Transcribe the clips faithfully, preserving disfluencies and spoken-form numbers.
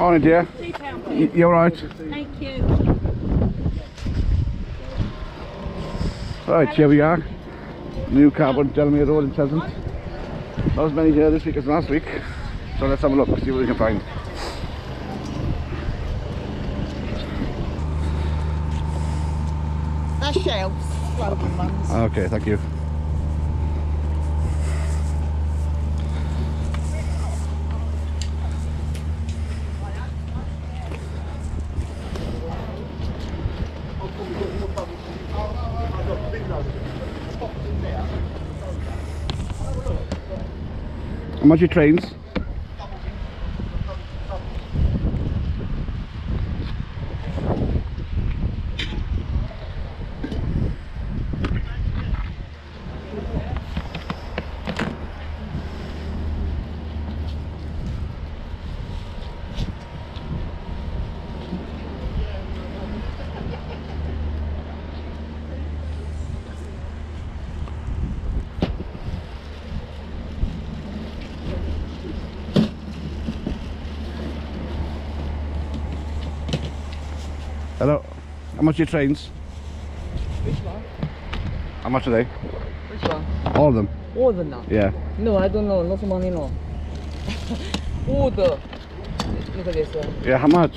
Morning, dear. Two pound, Y you alright? Thank you. Right, here we are. New Carbon Delamere Road in Cheshunt. Not as many here this week as last week. So let's have a look, see what we can find. That's shelves, floating ones. Okay, thank you. How much are your trains? Hello. How much are your trains? Which one? How much are they? Which one? All of them? All of them now? Yeah. No, I don't know. Not money, no. All the... Look at this one. Yeah, how much?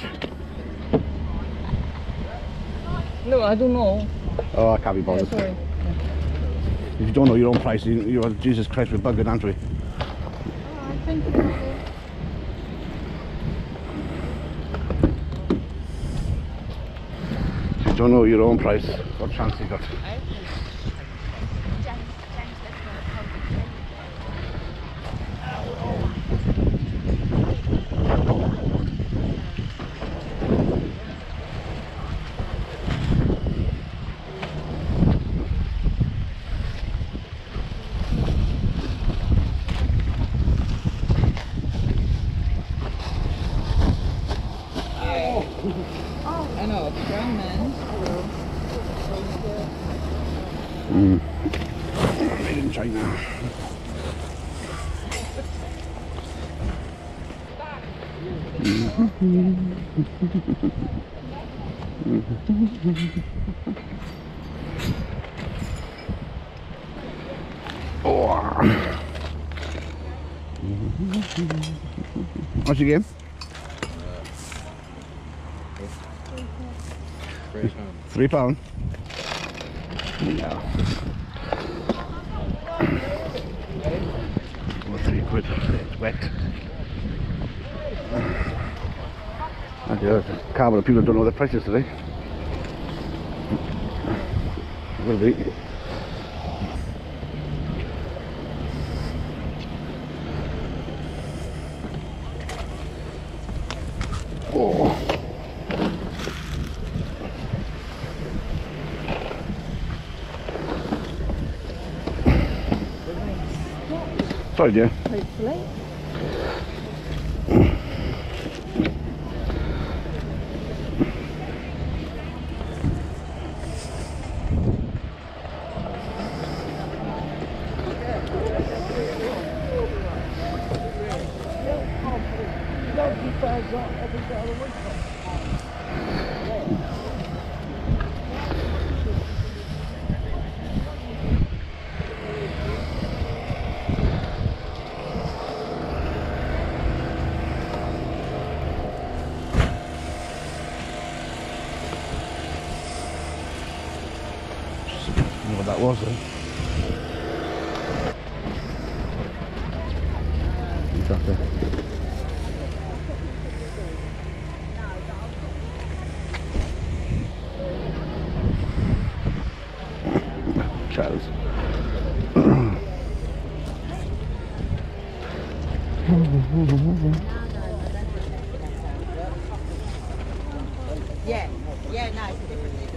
No, I don't know. Oh, I can't be Yeah, bothered. sorry. If you don't know your own price, you, you're Jesus Christ, we're bugging, aren't we? Alright, thank you. If you don't know your own price, what chance you got? I know, brown man. Mm. Made in China. Oh. What's your game? Three pounds. Three pound. No. Oh, three quid. It's wet. I do. Carbon people don't know their prices today. Will be. Oh. Sorry, dear. Hopefully. I don't know what that was then. Exactly. Charles. Yeah, yeah, no, it's a different thing.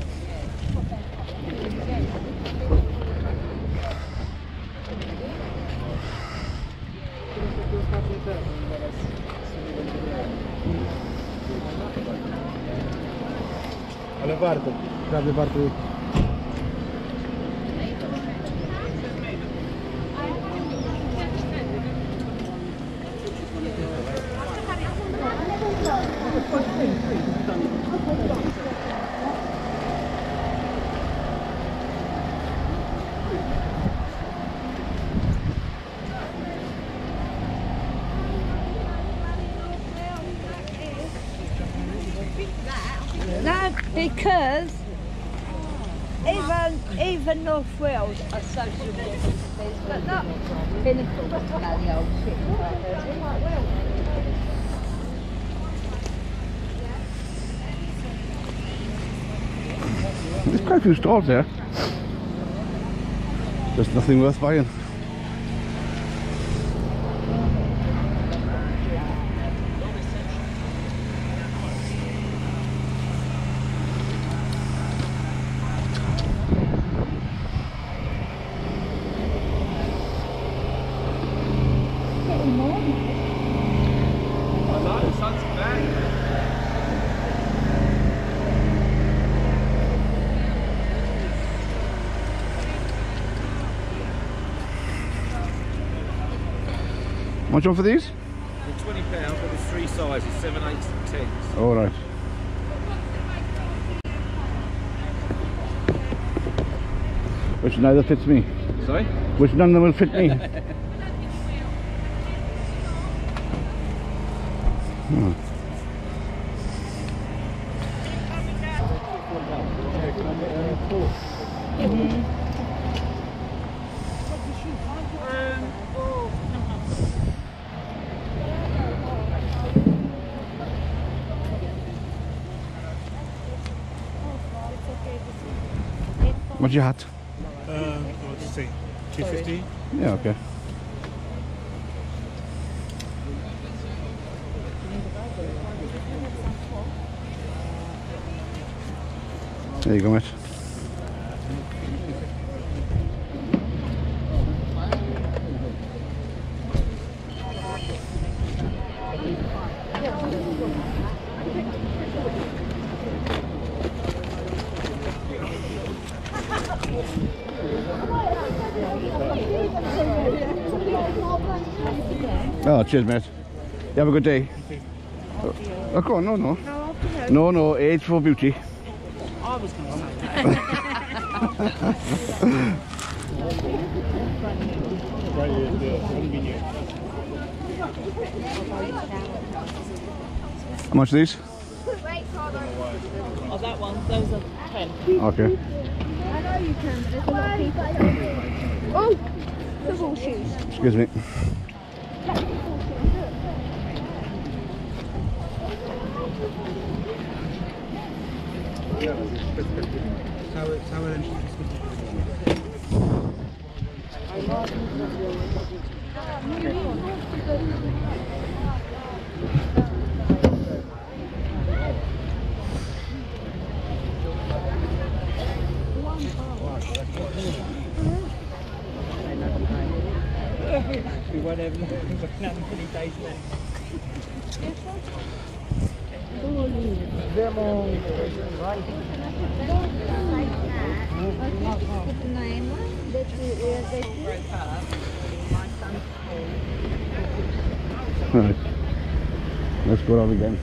Ale warto, prawie warto. Because even even North Wales are sociable businesses, but not Pinnacle was bloody old shit. There's quite a few stalls there. Just nothing worth buying. How much on for these? They're twenty pounds, but there's three sizes, seven, eights and tens. All right. Which neither fits me. Sorry? Which none of them will fit me. Hmm. What's your hat? Um, let's see, two fifty. Yeah, okay. There you go, mate. Oh, cheers, mate. You have a good day. Oh, oh, go on, no, no. No, no, age for beauty. I was going to say How much are these? Oh, that one, those are ten. Okay. I know you can, but there's a lot of people. Oh, football shoes. Excuse me. Cały, cały ręcznik. We won't have many days left. Right. Let's go out again.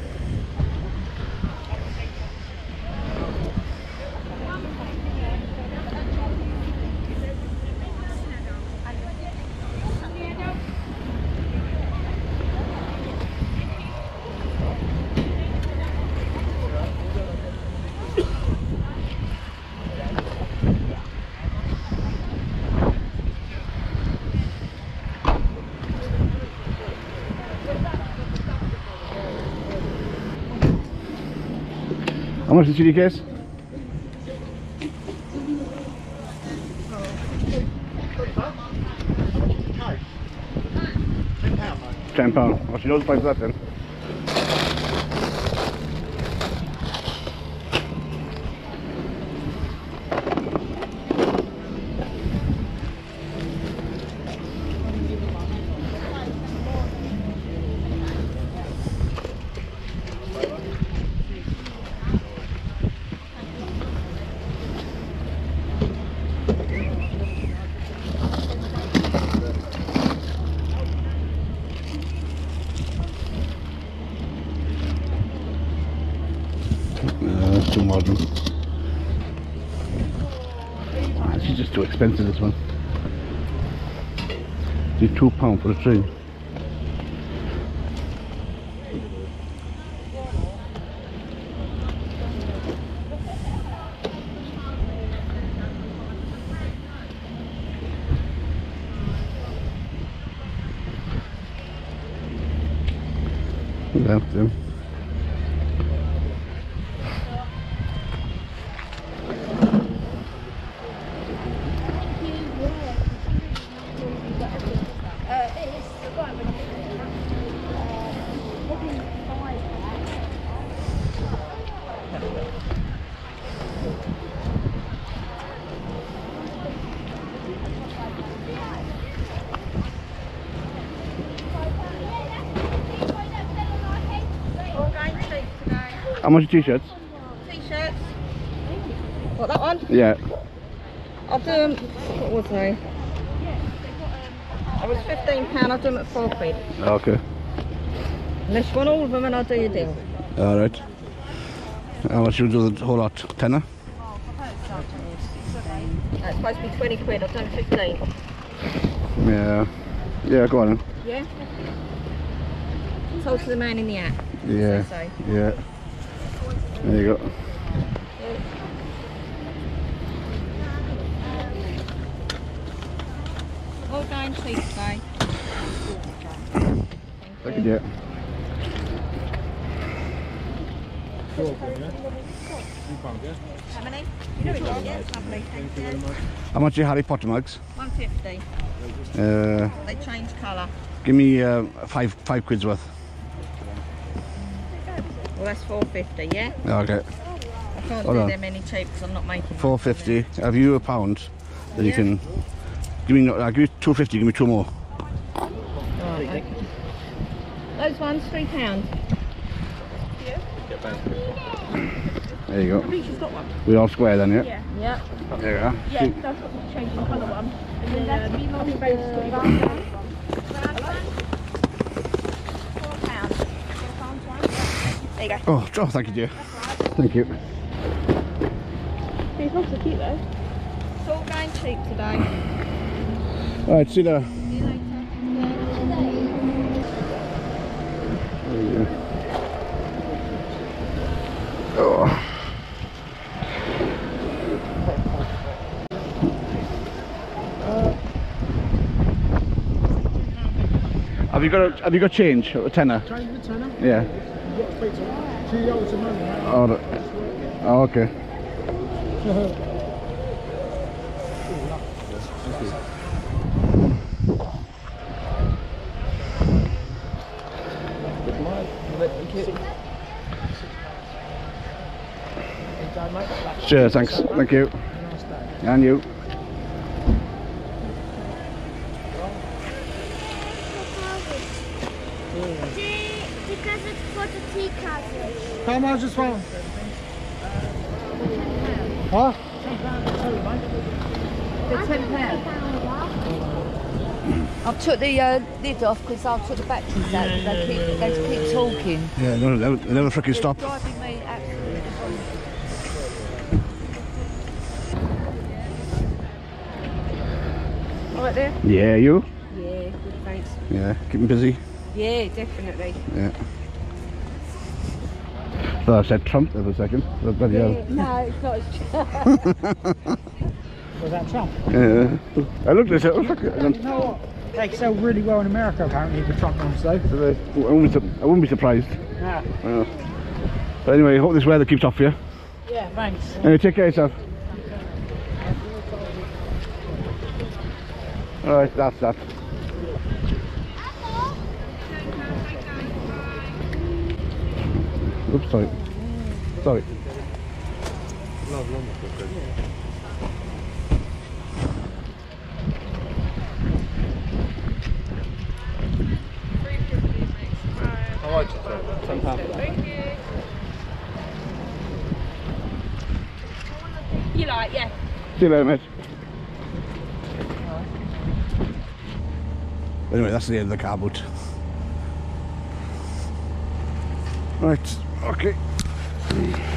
How much is the chili case? Ten pound. Oh, she knows the price of that then. Too modern. Ah, this is just too expensive, this one. It's two pound for a tree. Yeah, yeah. How much are t-shirts? T-shirts. What, that one? Yeah. I'll do them, what was they? I was fifteen pounds, I'll do them at four quid. Okay. Unless you want all of them and I'll do your deal. Alright. How much you do the whole lot? Tenner? That's supposed to be twenty quid, I've done fifteen. Yeah. Yeah, go on then. Yeah? Sold to the man in the hat. Yeah. So, so. Yeah. There you go. All going cheap today. Thank you, dear. How many? You know it all, yeah? Lovely, thank you. How much are your Harry Potter mugs? one fifty. Uh, They change colour. give me uh, five five quid's worth. Well, that's four fifty, yeah? Okay. I can't Hold do on. them any cheap because I'm not making Four fifty. Have you a pound? Then you Yeah. can give me. Uh, give me two fifty. Give me two more. Right, okay. Those ones, three pounds. There you I go. think she's got one. We all square then, yeah. Yeah. Yep. There we are. Yeah, See- that's what we've changed the colour one. And then uh, me and Robbie both got you one. Four pounds. Four pounds, right? There you go. Oh, oh, thank you, dear. Thank you. These lots are cute though. It's all going cheap today. All right, see you later. See you later. There you go. Oh. Have you got a, have you got change? A tenner? Change the tenner. Yeah. You've got to speak to her. She owes the money, right? Oh, the- oh, okay. Sure, thanks. Thank you. And you. Because it's for the tea covers. How much is one? Huh? They're ten pounds. I've took the uh, lid off because I've took the batteries out. They keep, they keep talking. Yeah, no, never, never freaking stop. It's driving me absolutely crazy. All right there? Yeah, you? Yeah, good, thanks. Yeah, keeping busy. Yeah, definitely. Yeah. Thought I said Trump there for a second. Oh, bloody hell. No, it's not as Was that Trump? Yeah. I looked at it, I was like, I You know what? They sell really well in America apparently, the Trump ones though. I wouldn't, be su- I wouldn't be surprised. Yeah. Yeah. But anyway, I hope this weather keeps off for you. Yeah, thanks. Anyway, take care of yourself. Alright, that's that. Oops, sorry. Sorry. You like, yeah. See you later, mate. Anyway, that's the end of the car boot. Right, okay.